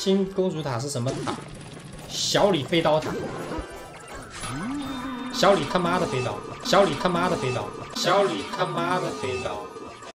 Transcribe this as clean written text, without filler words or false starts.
新公主塔是什么塔？小李飞刀塔。小李他妈的飞刀！小李他妈的飞刀！小李他妈的飞刀！